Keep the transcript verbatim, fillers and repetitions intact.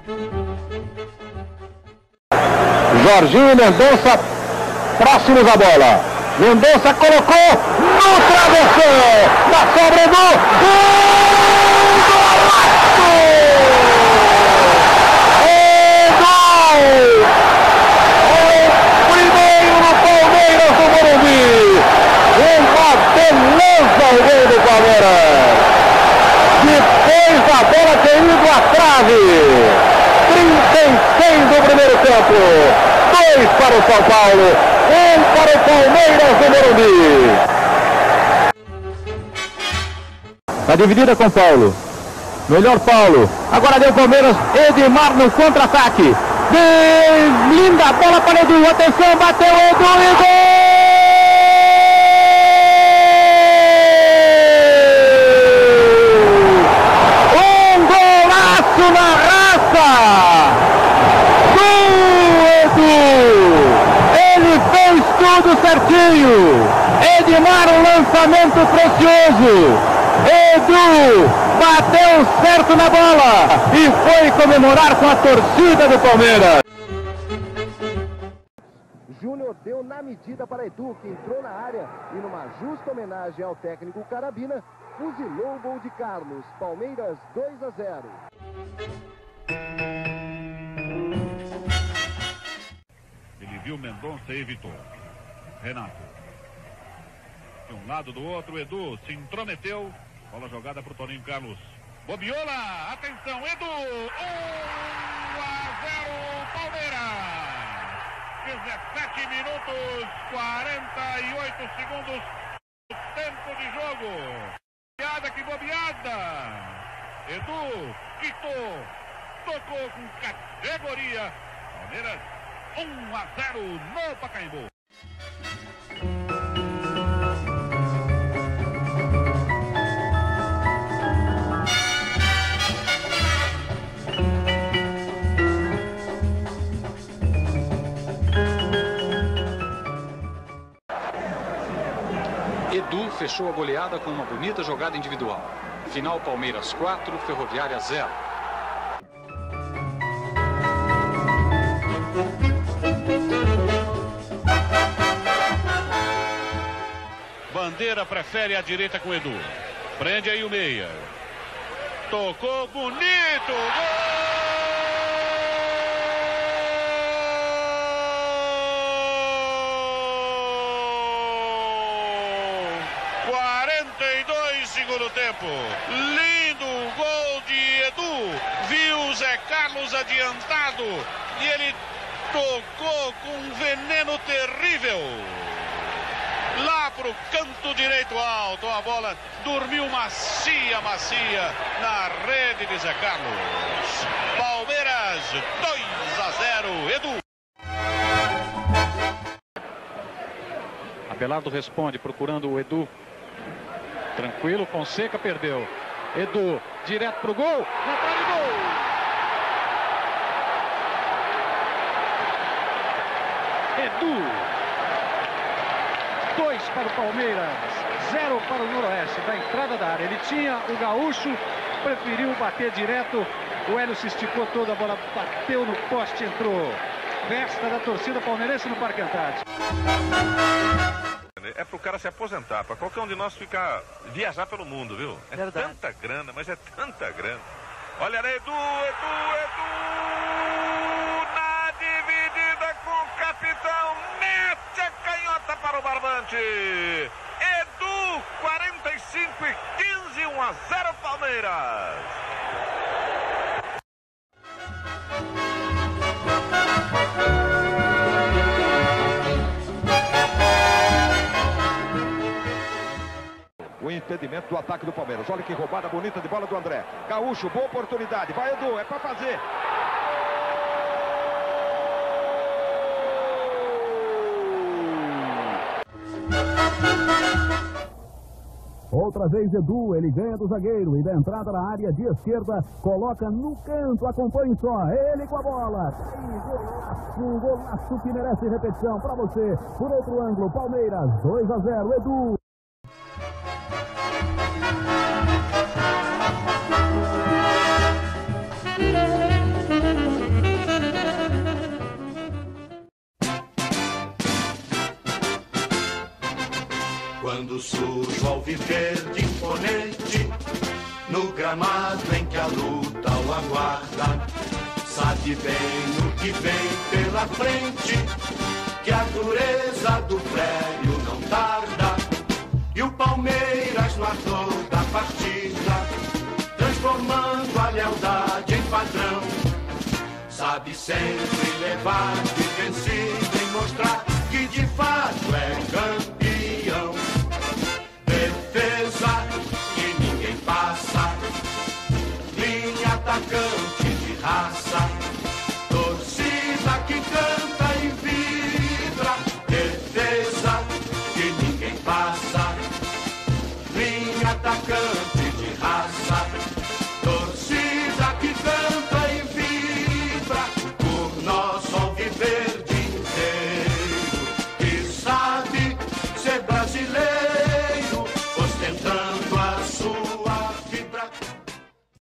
Jorginho e Mendonça próximos à bola. Mendonça colocou no travessão. Na sobra do primeiro no Palmeiras do Morumbi. Uma beleza o gol do Palmeiras. Depois da bola ter ido à trave. trinta e seis do primeiro tempo. Dois para o São Paulo. Um para o Palmeiras do Morumbi. A dividida com Paulo. Melhor Paulo. Agora deu Palmeiras. Edmar no contra-ataque. Linda bola para Edu. Atenção, bateu Edu e gol! Um golaço na raça do Edu. Ele fez tudo certinho. Edmar, um lançamento precioso. Edu bateu certo na bola e foi comemorar com a torcida do Palmeiras. Júnior deu na medida para Edu, que entrou na área e numa justa homenagem ao técnico Carabina, fuzilou o gol de Carlos. Palmeiras dois a zero. Ele viu Mendonça e evitou. Renato. De um lado do outro, Edu se intrometeu. Bola jogada para o Toninho Carlos. Bobiola, atenção, Edu! um a zero Palmeiras! dezessete minutos, quarenta e oito segundos, tempo de jogo. Bobeada que bobeada! Edu quitou, tocou com categoria. Palmeiras um a zero no Pacaembu. Edu fechou a goleada com uma bonita jogada individual. Final Palmeiras quatro, Ferroviária zero. Bandeira prefere a direita com Edu. Prende aí o meia. Tocou bonito. Gol! quarenta e dois segundo tempo. Lindo gol de Edu. Viu Zé Carlos adiantado e ele tocou com um veneno terrível. Lá pro canto direito alto, a bola dormiu macia, macia na rede de Zé Carlos. Palmeiras dois a zero, Edu. Abelardo responde procurando o Edu. Tranquilo, Fonseca perdeu. Edu, direto pro gol. Na trave, gol! Edu. Dois para o Palmeiras, zero para o Noroeste, da entrada da área. Ele tinha o Gaúcho, preferiu bater direto. O Hélio se esticou toda, a bola bateu no poste, entrou. Festa da torcida palmeirense no Parque Antártico. É pro cara se aposentar, para qualquer um de nós ficar, viajar pelo mundo, viu? É Verdade. Tanta grana, mas é tanta grana. Olha, Edu, Edu, Edu, na dividida com o capitão, mete a canhota para o barbante. Edu, quarenta e cinco e quinze, um a zero Palmeiras. O impedimento do ataque do Palmeiras. Olha que roubada bonita de bola do André. Gaúcho, boa oportunidade. Vai, Edu, é para fazer. Outra vez Edu, ele ganha do zagueiro e da entrada na área de esquerda, coloca no canto, acompanhe só, ele com a bola. Tem golaço, um golaço que merece repetição para você. Por outro ângulo, Palmeiras, dois a zero, Edu. Thank you. verde imponente, no gramado em que a luta o aguarda. Sabe bem o que vem pela frente, que a dureza do prédio não tarda. E o Palmeiras no ardor da partida, transformando a lealdade em padrão, sabe sempre levar de vencido e mostrar que de fato é campeão. Defesa que ninguém passa, linha atacante de raça, torcida que canta.